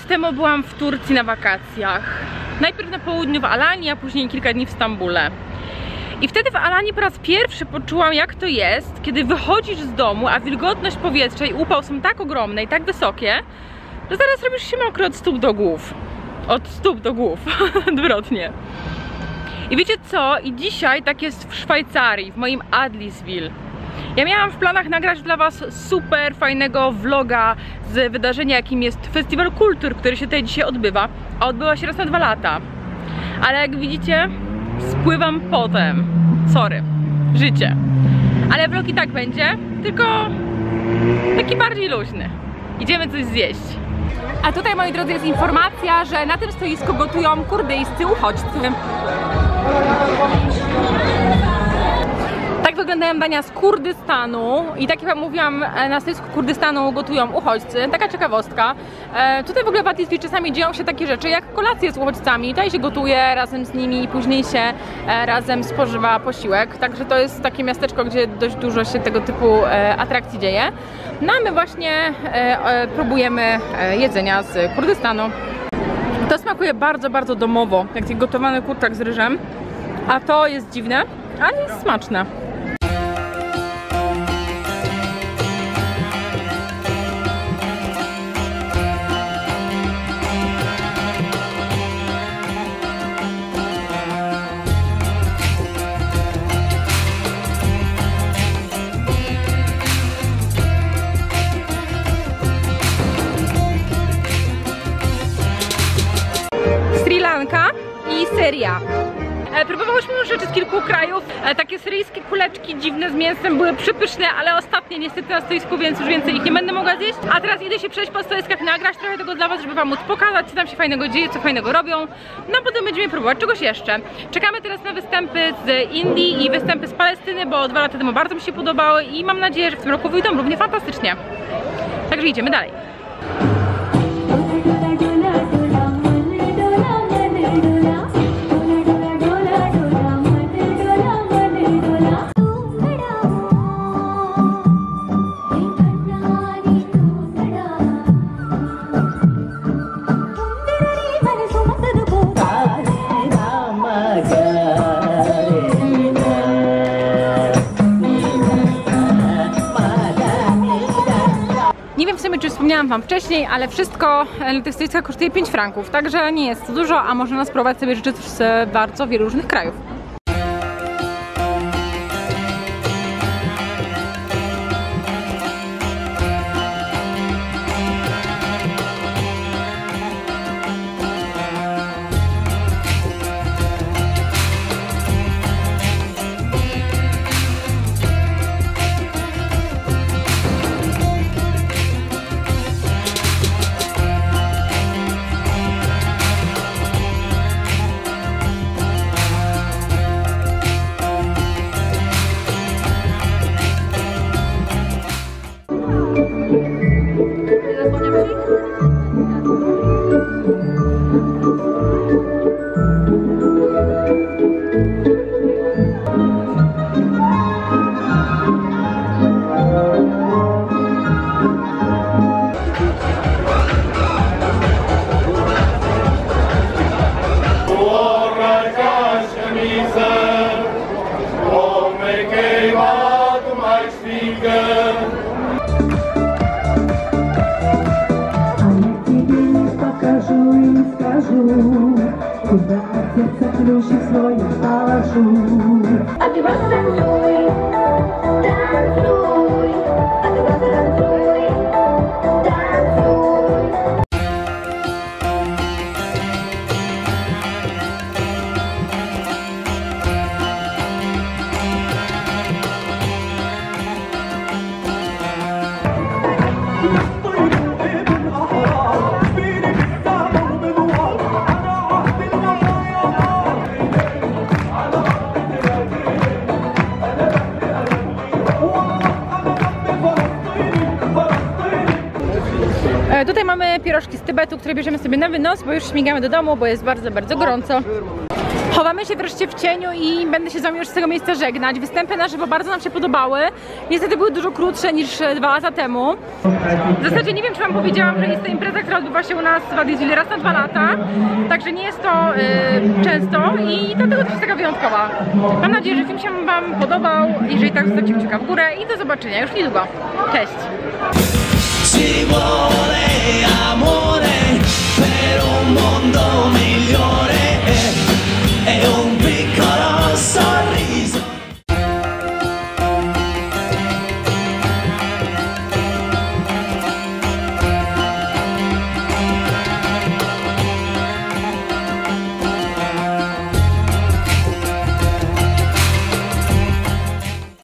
temu byłam w Turcji na wakacjach. Najpierw na południu w Alanii, a później kilka dni w Stambule. I wtedy w Alanii po raz pierwszy poczułam, jak to jest, kiedy wychodzisz z domu, a wilgotność powietrza i upał są tak ogromne i tak wysokie, że zaraz robisz się mokry od stóp do głów. Od stóp do głów, odwrotnie. I wiecie co? I dzisiaj tak jest w Szwajcarii, w moim Adliswil. Ja miałam w planach nagrać dla was super fajnego vloga z wydarzenia, jakim jest Festiwal Kultur, który się tutaj dzisiaj odbywa, a odbywa się raz na 2 lata. Ale jak widzicie, spływam potem. Sorry, życie. Ale vlog i tak będzie, tylko taki bardziej luźny. Idziemy coś zjeść. A tutaj, moi drodzy, jest informacja, że na tym stoisku gotują kurdyjscy uchodźcy. Tak wyglądają dania z Kurdystanu i tak jak wam mówiłam, na stoisku Kurdystanu gotują uchodźcy. Taka ciekawostka. Tutaj w ogóle w Adliswil czasami dzieją się takie rzeczy jak kolacje z uchodźcami. Tutaj się gotuje razem z nimi i później się razem spożywa posiłek. Także to jest takie miasteczko, gdzie dość dużo się tego typu atrakcji dzieje. No a my właśnie próbujemy jedzenia z Kurdystanu. To smakuje bardzo, bardzo domowo, jak gotowany kurczak z ryżem. A to jest dziwne, ale jest smaczne. Sri Lanka i Syria. Próbowałyśmy już rzeczy z kilku krajów. Takie syryjskie kuleczki dziwne z mięsem były przepyszne, ale ostatnie niestety na stoisku, więc już więcej ich nie będę mogła zjeść. A teraz idę się przejść po stoiskach, nagrać trochę tego dla was, żeby wam móc pokazać, co tam się fajnego dzieje, co fajnego robią. No a potem będziemy próbować czegoś jeszcze. Czekamy teraz na występy z Indii i występy z Palestyny, bo 2 lata temu bardzo mi się podobały i mam nadzieję, że w tym roku wyjdą równie fantastycznie. Także idziemy dalej. Nie wiem w sumie, czy wspomniałam wam wcześniej, ale wszystko na tych stoiskach kosztuje 5 franków, także nie jest to dużo, a można spróbować sobie rzeczy z bardzo wielu różnych krajów. herbetu, które bierzemy sobie na wynos, bo już śmigamy do domu, bo jest bardzo, bardzo gorąco. Chowamy się wreszcie w cieniu i będę się z wami już z tego miejsca żegnać. Występy nasze bardzo nam się podobały. Niestety były dużo krótsze niż 2 lata temu. W zasadzie nie wiem, czy wam powiedziałam, że jest to impreza, która odbywa się u nas w Wadizwil raz na 2 lata. Także nie jest to często i dlatego też jest taka wyjątkowa. Mam nadzieję, że film się wam podobał. Jeżeli tak, zostawcie kciuka w górę i do zobaczenia już niedługo. Cześć!